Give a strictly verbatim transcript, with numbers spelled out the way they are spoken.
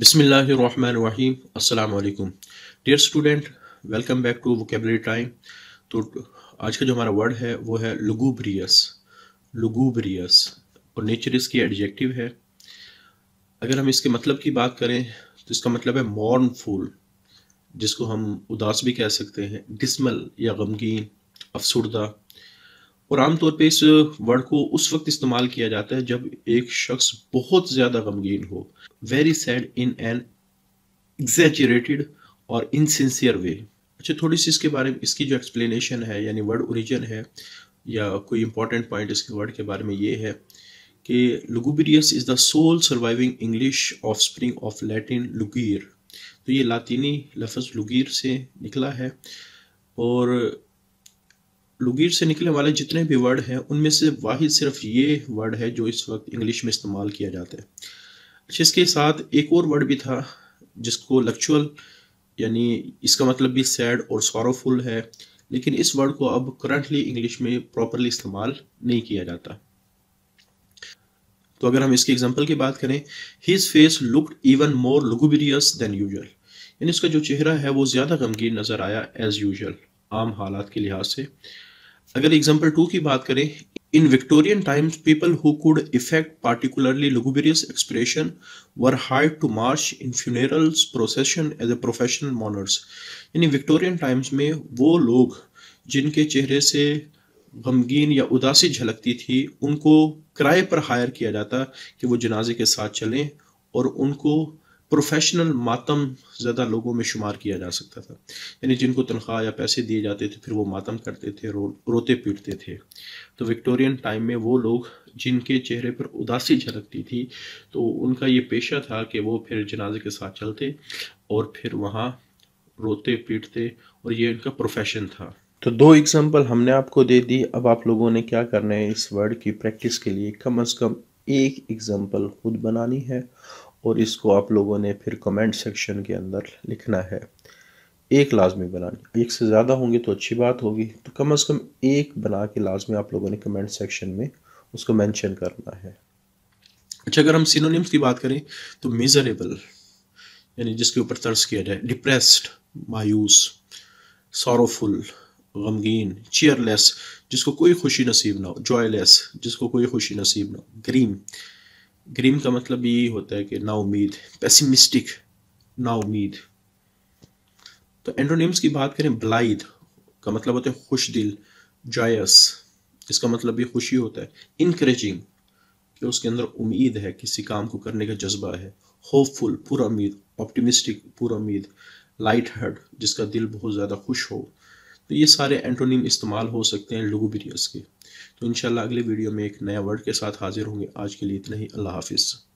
बिस्मिल्लाहिर्रहमानिर्रहीम अस्सलाम वालेकुम dear student, welcome back to vocabulary time. तो आज का जो हमारा वर्ड है वो है लुगुब्रियस। लुगुब्रियस और नेचर इसकी एडजेक्टिव है। अगर हम इसके मतलब की बात करें तो इसका मतलब है मॉर्नफुल, जिसको हम उदास भी कह सकते हैं, डिस्मल या गमगीन, अफसुर्दा। और आमतौर पे इस वर्ड को उस वक्त इस्तेमाल किया जाता है जब एक शख्स बहुत ज़्यादा गमगीन हो, very sad in an exaggerated और इनसिंसियर वे। अच्छा, थोड़ी सी इसके बारे में इसकी जो एक्सप्लेनेशन है यानी वर्ड ओरिजिन है या कोई इंपॉर्टेंट पॉइंट इसके वर्ड के बारे में ये है कि lugubrious is the sole surviving English offspring of Latin लुगीर। तो ये लातीनी लफ्ज़ लुगीर से निकला है और लुगीर से निकलने वाले जितने भी वर्ड हैं उनमें से वाहिद सिर्फ ये वर्ड है जो इस वक्त इंग्लिश में इस्तेमाल किया जाता है। अच्छा, इसके साथ एक और वर्ड भी था जिसको लक्चुअल, यानी इसका मतलब भी सैड और सॉरोफुल है, लेकिन इस वर्ड को अब करंटली इंग्लिश में प्रॉपरली इस्तेमाल नहीं किया जाता। तो अगर हम इसकी एग्जांपल की बात करें, his face looked even more lugubrious than usual, यानी इसका जो चेहरा है वो ज़्यादा गमगीन नज़र आया एज यूजुअल, आम हालात के लिहाज से। अगर एग्जांपल टू की बात करें, in Victorian times people who could effect particularly lugubrious expression were hired to march in funerals procession as a professional mourners, यानी विक्टोरियन टाइम्स में वो लोग जिनके चेहरे से गमगीन या उदासी झलकती थी उनको किराए पर हायर किया जाता कि वो जनाजे के साथ चलें, और उनको प्रोफेशनल मातम ज़्यादा लोगों में शुमार किया जा सकता था, यानी जिनको तनख्वाह या पैसे दिए जाते थे फिर वो मातम करते थे, रो, रोते पीटते थे। तो विक्टोरियन टाइम में वो लोग जिनके चेहरे पर उदासी झलकती थी तो उनका ये पेशा था कि वो फिर जनाजे के साथ चलते और फिर वहाँ रोते पीटते, और ये उनका प्रोफेशन था। तो दो एग्जाम्पल हमने आपको दे दी। अब आप लोगों ने क्या करना है, इस वर्ड की प्रैक्टिस के लिए कम अज़ कम एक एग्जाम्पल खुद बनानी है और इसको आप लोगों ने फिर कमेंट सेक्शन के अंदर लिखना है। एक लाजमी बनानी, एक से ज़्यादा होंगे तो अच्छी बात होगी, तो कम अज़ कम एक बना के लाजमी आप लोगों ने कमेंट सेक्शन में उसको मेंशन करना है। अच्छा, अगर हम सिनोनिम्स की बात करें तो मिजरेबल, यानी जिसके ऊपर तर्स किया जाए, डिप्रेस्ड मायूस, सॉरोफुल गमगीन, चीयरलेस जिसको कोई खुशी नसीब ना हो, जॉयलेस जिसको कोई खुशी नसीब ना हो, ग्रीम ग्रीम का मतलब ये होता है कि ना उम्मीद, पेसिमिस्टिक ना उम्मीद। तो एंटोनिम्स की बात करें, ब्लाइद का मतलब होता है खुश दिल, जॉयस इसका मतलब भी खुशी होता है, इनकरेजिंग कि उसके अंदर उम्मीद है, किसी काम को करने का जज्बा है, होपफुल पूरा उम्मीद, ऑप्टिमिस्टिक पूरा उम्मीद, लाइट हार्ट जिसका दिल बहुत ज़्यादा खुश हो। तो ये सारे एंटोनिम इस्तेमाल हो सकते हैं लुगुब्रियस के। तो इंशाल्लाह अगले वीडियो में एक नया वर्ड के साथ हाजिर होंगे। आज के लिए इतना ही, अल्लाह हाफिज़।